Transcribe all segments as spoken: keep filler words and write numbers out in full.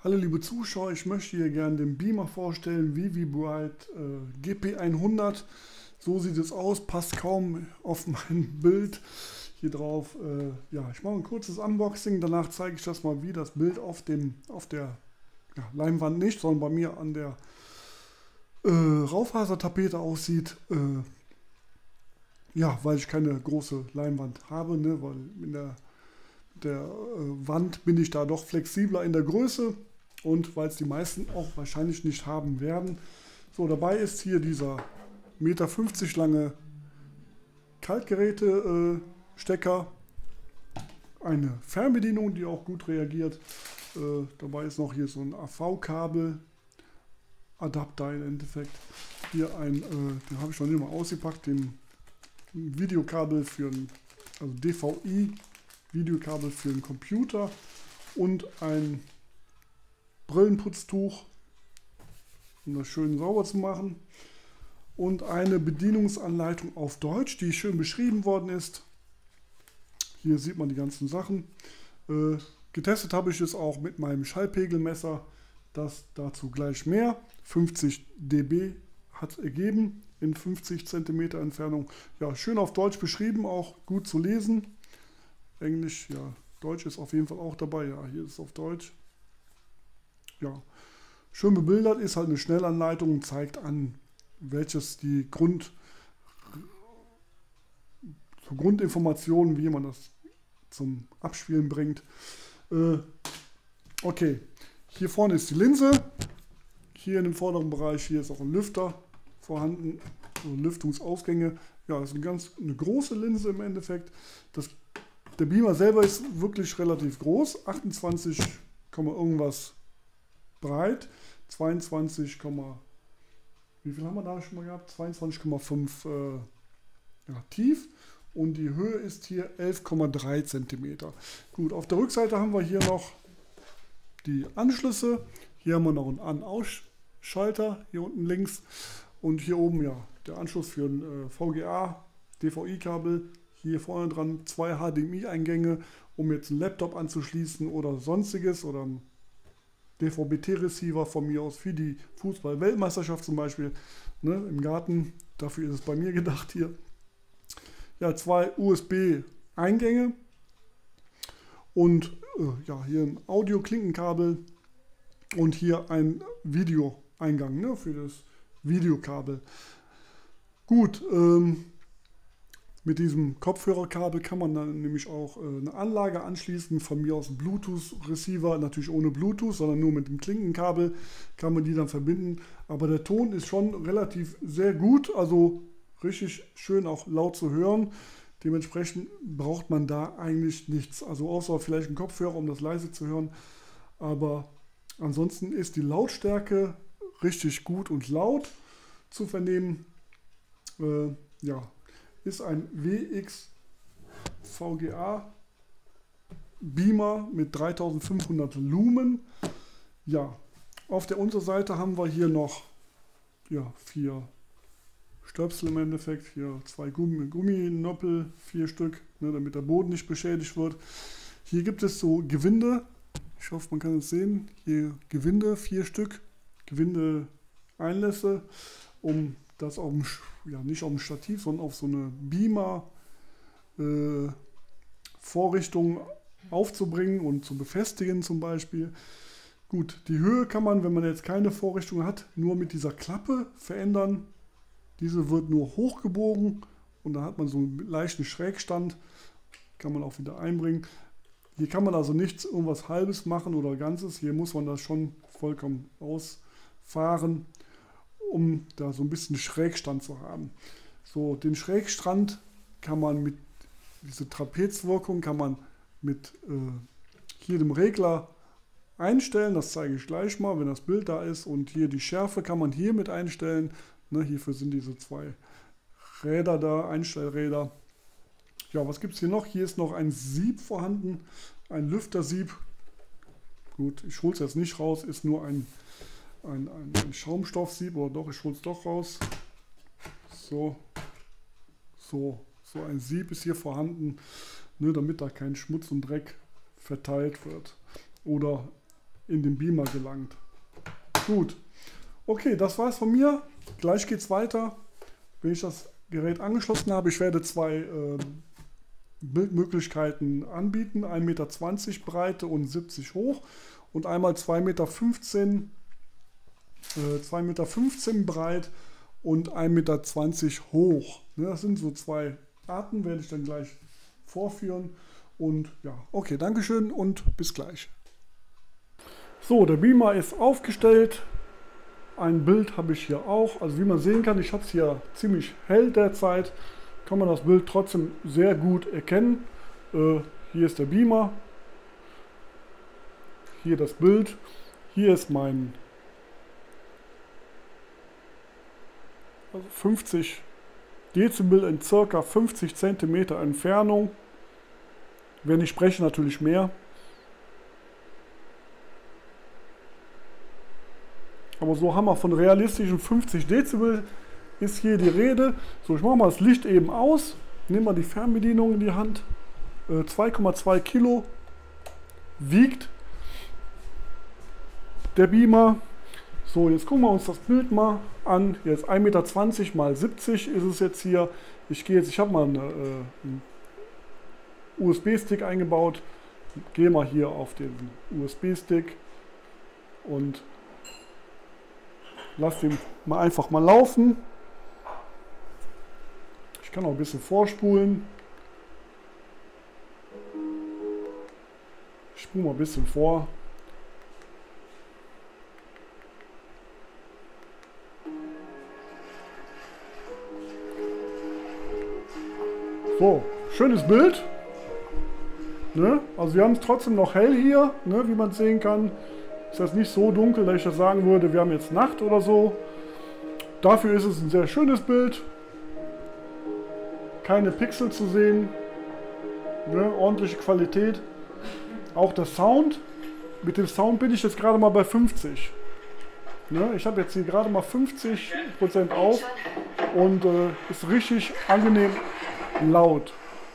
Hallo liebe Zuschauer, ich möchte hier gerne den Beamer vorstellen, Vivi Bright äh, G P hundert. So sieht es aus, passt kaum auf mein Bild hier drauf. Äh, ja, ich mache ein kurzes Unboxing, danach zeige ich das mal, wie das Bild auf, dem, auf der ja, Leinwand nicht, sondern bei mir an der äh, Raufasertapete aussieht. Äh, ja, weil ich keine große Leinwand habe, ne, weil in der, der äh, Wand bin ich da doch flexibler in der Größe. Und weil es die meisten auch wahrscheinlich nicht haben werden. So, dabei ist hier dieser eins Komma fünfzig Meter lange Kaltgeräte-Stecker. Äh, eine Fernbedienung, die auch gut reagiert. Äh, dabei ist noch hier so ein A V-Kabel. Adapter im Endeffekt. Hier ein, äh, den habe ich noch nicht mal ausgepackt, den Videokabel für ein, also D V I-Videokabel für einen Computer und ein Brillenputztuch, um das schön sauber zu machen, und eine Bedienungsanleitung auf Deutsch, die schön beschrieben worden ist. Hier sieht man die ganzen Sachen. Äh, getestet habe ich es auch mit meinem Schallpegelmesser, das dazu gleich mehr. fünfzig Dezibel hat ergeben in fünfzig Zentimeter Entfernung. Ja, schön auf Deutsch beschrieben, auch gut zu lesen. Englisch, ja, Deutsch ist auf jeden Fall auch dabei. Ja, hier ist es auf Deutsch. Ja, schön bebildert, ist halt eine Schnellanleitung und zeigt an, welches die Grund, so Grundinformationen, wie man das zum Abspielen bringt. Äh, okay, hier vorne ist die Linse, hier in dem vorderen Bereich, hier ist auch ein Lüfter vorhanden, also Lüftungsausgänge. Ja, das ist eine ganz eine große Linse im Endeffekt. Das, der Beamer selber ist wirklich relativ groß, achtundzwanzig, irgendwas breit, zweiundzwanzig, wie viel haben wir da schon mal gehabt? zweiundzwanzig Komma fünf äh, ja, tief, und die Höhe ist hier elf Komma drei Zentimeter. Gut, auf der Rückseite haben wir hier noch die Anschlüsse. Hier haben wir noch einen An-Aus-Schalter, hier unten links, und hier oben ja der Anschluss für ein äh, V G A, D V I-Kabel. Hier vorne dran zwei H D M I-Eingänge, um jetzt einen Laptop anzuschließen oder sonstiges, oder ein D V B T-Receiver von mir aus für die Fußball-Weltmeisterschaft zum Beispiel, ne, im Garten. Dafür ist es bei mir gedacht hier. Ja, zwei U S B-Eingänge und äh, ja, hier ein Audio-Klinkenkabel und hier ein Video-Eingang, ne, für das Videokabel. Gut, ähm, mit diesem Kopfhörerkabel kann man dann nämlich auch äh, eine Anlage anschließen, von mir aus ein Bluetooth-Receiver, natürlich ohne Bluetooth, sondern nur mit dem Klinkenkabel kann man die dann verbinden. Aber der Ton ist schon relativ sehr gut, also richtig schön auch laut zu hören. Dementsprechend braucht man da eigentlich nichts, also außer vielleicht einen Kopfhörer, um das leise zu hören. Aber ansonsten ist die Lautstärke richtig gut und laut zu vernehmen. Äh, ja. Ist ein W X V G A Beamer mit dreitausendfünfhundert Lumen. Ja, auf der Unterseite haben wir hier noch ja, vier Stöpsel im Endeffekt. Hier zwei Gummi, Gumminoppel, vier Stück, ne, damit der Boden nicht beschädigt wird. Hier gibt es so Gewinde. Ich hoffe, man kann es sehen. Hier Gewinde, vier Stück. Gewinde-Einlässe, um das auf dem, ja, nicht auf dem Stativ, sondern auf so eine Beamer-Vorrichtung äh, aufzubringen und zu befestigen zum Beispiel. Gut, die Höhe kann man, wenn man jetzt keine Vorrichtung hat, nur mit dieser Klappe verändern. Diese wird nur hochgebogen und dann hat man so einen leichten Schrägstand, kann man auch wieder einbringen. Hier kann man also nichts irgendwas Halbes machen oder Ganzes, hier muss man das schon vollkommen ausfahren, um da so ein bisschen Schrägstand zu haben. So, den Schrägstand kann man mit, diese Trapezwirkung kann man mit äh, hier dem Regler einstellen. Das zeige ich gleich mal, wenn das Bild da ist. Und hier die Schärfe kann man hier mit einstellen. Ne, hierfür sind diese zwei Räder da, Einstellräder. Ja, was gibt es hier noch? Hier ist noch ein Sieb vorhanden, ein Lüftersieb. Gut, ich hole es jetzt nicht raus, ist nur ein Ein, ein, ein Schaumstoffsieb, oder doch, ich hole es doch raus. So, so, so ein Sieb ist hier vorhanden, ne, damit da kein Schmutz und Dreck verteilt wird. Oder in den Beamer gelangt. Gut, okay, das war's von mir. Gleich geht's weiter, wenn ich das Gerät angeschlossen habe. Ich werde zwei äh, Bildmöglichkeiten anbieten, ein Meter zwanzig Breite und siebzig hoch und einmal zwei Meter fünfzehn, äh, zwei Meter fünfzehn breit und ein Meter zwanzig hoch. Ne, das sind so zwei Arten, werde ich dann gleich vorführen. Und ja, okay, Dankeschön und bis gleich. So, der Beamer ist aufgestellt. Ein Bild habe ich hier auch. Also wie man sehen kann, ich habe es hier ziemlich hell derzeit. Kann man das Bild trotzdem sehr gut erkennen. Äh, hier ist der Beamer. Hier das Bild. Hier ist mein also fünfzig Dezibel in circa fünfzig Zentimeter Entfernung. Wenn ich spreche, natürlich mehr. Aber so haben wir von realistischen fünfzig Dezibel ist hier die Rede. So, ich mache mal das Licht eben aus. Nehmen wir die Fernbedienung in die Hand. Äh, zwei Komma zwei Kilo wiegt der Beamer. So, jetzt gucken wir uns das Bild mal an. Jetzt ein Meter zwanzig mal siebzig ist es jetzt hier. Ich gehe jetzt, ich habe mal eine, äh, einen U S B-Stick eingebaut. Gehe mal hier auf den U S B-Stick und lasse den mal einfach mal laufen. Ich kann auch ein bisschen vorspulen. Ich spule mal ein bisschen vor. So, schönes Bild. Ne? Also wir haben es trotzdem noch hell hier, ne? Wie man sehen kann. Ist das nicht so dunkel, dass ich das sagen würde, wir haben jetzt Nacht oder so. Dafür ist es ein sehr schönes Bild. Keine Pixel zu sehen. Ne? Ordentliche Qualität. Auch der Sound. Mit dem Sound bin ich jetzt gerade mal bei fünfzig. Ne? Ich habe jetzt hier gerade mal fünfzig Prozent auf. Und äh, ist richtig angenehm laut.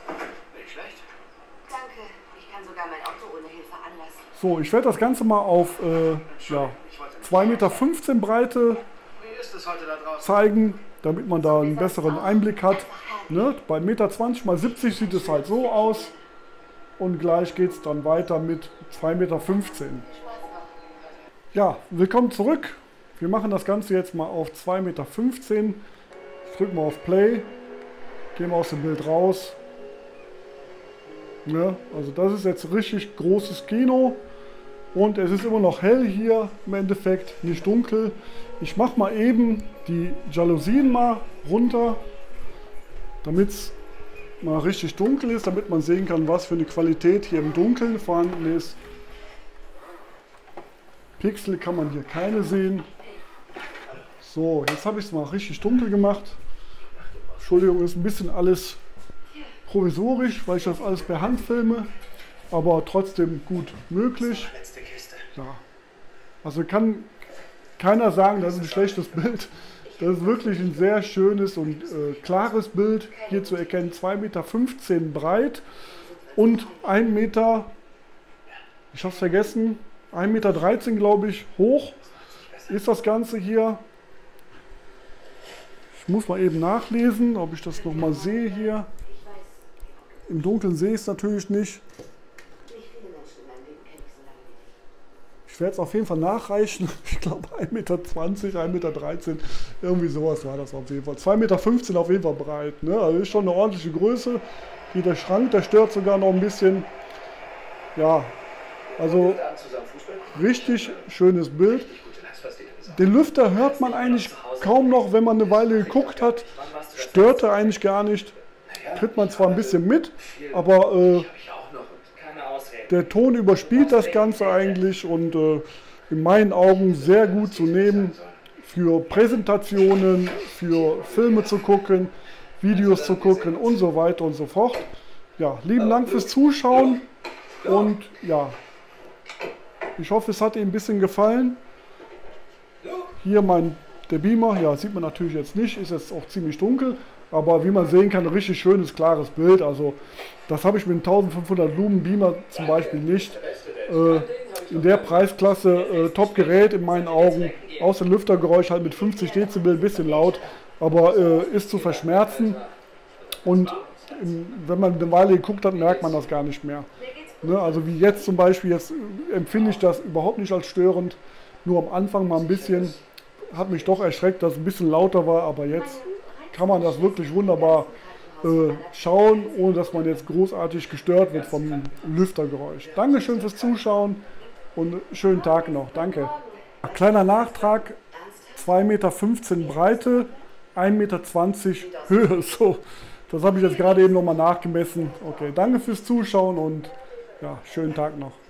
So, ich werde das Ganze mal auf äh, ja, zwei Meter fünfzehn Breite zeigen, damit man da einen besseren Einblick hat. Ne? Bei ein Meter zwanzig mal siebzig sieht es halt so aus. Und gleich geht es dann weiter mit zwei Meter fünfzehn. Ja, willkommen zurück. Wir machen das Ganze jetzt mal auf zwei Meter fünfzehn. Ich drücke mal auf Play. Gehen wir aus dem Bild raus. Ne? Also das ist jetzt richtig großes Kino. Und es ist immer noch hell hier im Endeffekt, nicht dunkel. Ich mache mal eben die Jalousien mal runter, damit es mal richtig dunkel ist, damit man sehen kann, was für eine Qualität hier im Dunkeln vorhanden ist. Pixel kann man hier keine sehen. So, jetzt habe ich es mal richtig dunkel gemacht. Entschuldigung, ist ein bisschen alles provisorisch, weil ich das alles per Hand filme, aber trotzdem gut möglich. Ja. Also kann keiner sagen, das ist ein schlechtes Bild. Das ist wirklich ein sehr schönes und äh, klares Bild. Hier zu erkennen, zwei Meter fünfzehn breit und ein Meter, ich habe es vergessen, ein Meter dreizehn glaube ich, hoch ist das Ganze hier. Ich muss mal eben nachlesen, ob ich das nochmal sehe hier. Im Dunkeln sehe ich es natürlich nicht. Ich werde es auf jeden Fall nachreichen. Ich glaube ein Meter zwanzig, ein Meter dreizehn, irgendwie sowas war das auf jeden Fall. zwei Meter fünfzehn auf jeden Fall breit. Ne? Also ist schon eine ordentliche Größe. Hier der Schrank, der stört sogar noch ein bisschen. Ja, also richtig schönes Bild. Den Lüfter hört man eigentlich kaum noch, wenn man eine Weile geguckt hat. Stört er eigentlich gar nicht. Kriegt man zwar ein bisschen mit, aber äh, der Ton überspielt das Ganze eigentlich und äh, in meinen Augen sehr gut zu nehmen für Präsentationen, für Filme zu gucken, Videos zu gucken und so weiter und so fort. Ja, lieben Dank fürs Zuschauen und ja, ich hoffe, es hat Ihnen ein bisschen gefallen. Hier mein, der Beamer, ja, sieht man natürlich jetzt nicht, ist jetzt auch ziemlich dunkel. Aber wie man sehen kann, ein richtig schönes, klares Bild. Also das habe ich mit einem eintausendfünfhundert Lumen Beamer zum Beispiel nicht. Äh, in der Preisklasse äh, Top-Gerät in meinen Augen. Außer Lüftergeräusch halt mit fünfzig Dezibel, ein bisschen laut, aber äh, ist zu verschmerzen. Und in, wenn man eine Weile geguckt hat, merkt man das gar nicht mehr. Ne? Also wie jetzt zum Beispiel, jetzt empfinde ich das überhaupt nicht als störend. Nur am Anfang mal ein bisschen, hat mich doch erschreckt, dass es ein bisschen lauter war, aber jetzt kann man das wirklich wunderbar äh, schauen, ohne dass man jetzt großartig gestört wird vom Lüftergeräusch. Dankeschön fürs Zuschauen und schönen Tag noch. Danke. Kleiner Nachtrag, zwei Meter fünfzehn Breite, ein Meter zwanzig Höhe. So, das habe ich jetzt gerade eben nochmal nachgemessen. Okay, danke fürs Zuschauen und ja, schönen Tag noch.